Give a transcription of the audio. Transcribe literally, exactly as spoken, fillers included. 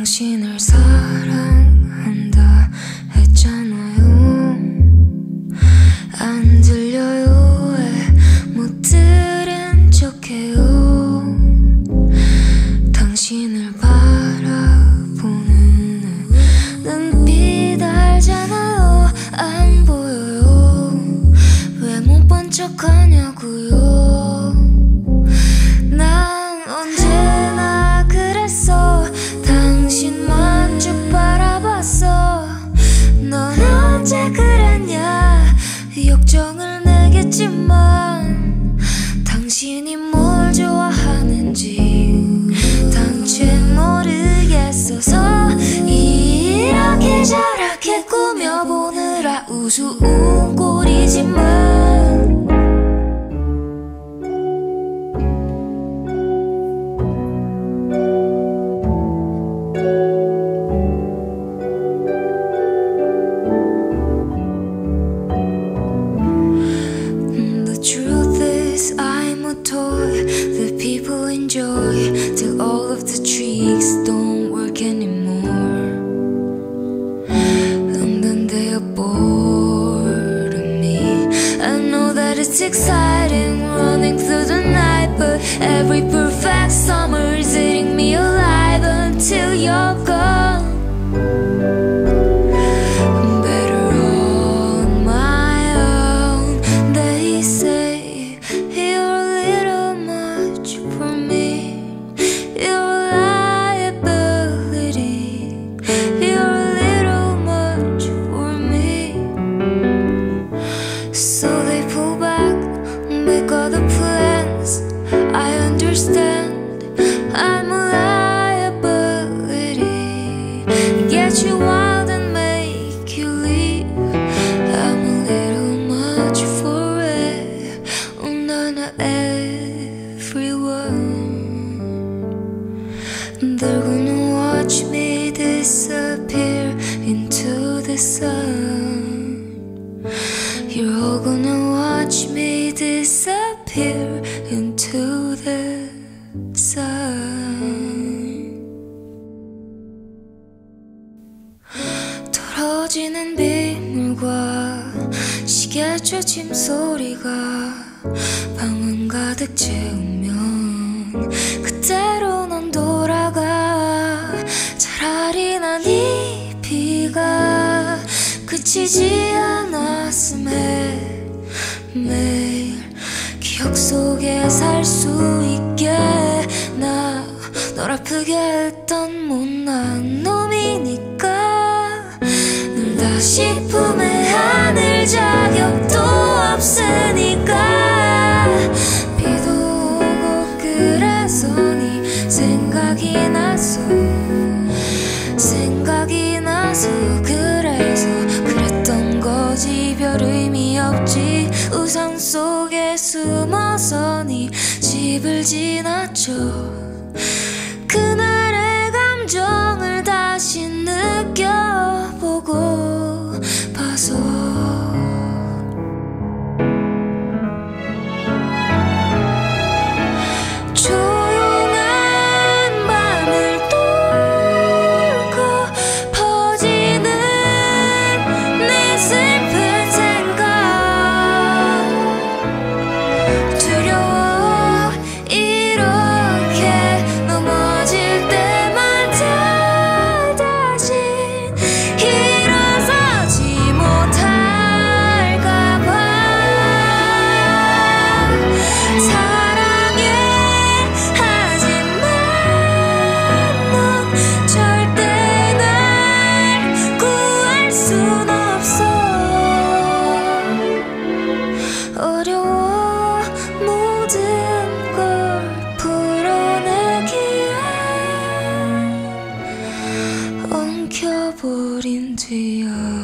당신을 사랑한다 했잖아요. 안 들려요. 왜 못 들은 척해요. 당신을 바라보는 눈빛 알잖아요. 안 보여요. 왜 못 본 척하냐고요. 난 언제나 그랬어. 당신만 쭉 바라봤어. 넌 언제 그랬냐. 역정을 내겠지만 당신이 뭘 좋아하는지 당최 모르겠어서 이렇게 저렇게 꾸며보느라 우스운 꼴이지만 that people enjoy till all of the tricks don't work anymore, and then they are bored of me. I know that it's exciting running through the night, but every perfect summer is eating me alive until you're gone. So they pull back, make other plans. I understand, I'm a liability. Get you wild and make you leave. I'm a little much for it. Oh, no, not everyone. They're gonna watch me disappear into the sun. You're all gonna watch me disappear into the sun. 떨어지는 빗물과 시계초 침소리가 방은 가득 채우면 그때로 넌 돌아가. 차라리 난 이 비가 그치지 않았음에 매일 기억 속에 살 수 있게. 나 널 아프게 했던 못난 놈이니까 널 다시 품에 안을 자격도 없으니까. 비도 오고 그래서 네 생각이 나서 생각이 나서 그래서 그랬던 거지. 별 의미 없지. 우산 속에 숨어서 네 집을 지나쳐. 그날의 감정을 다시 느껴보고 봐서 어려워 모든 걸 풀어내기에 엉켜버린 뒤야.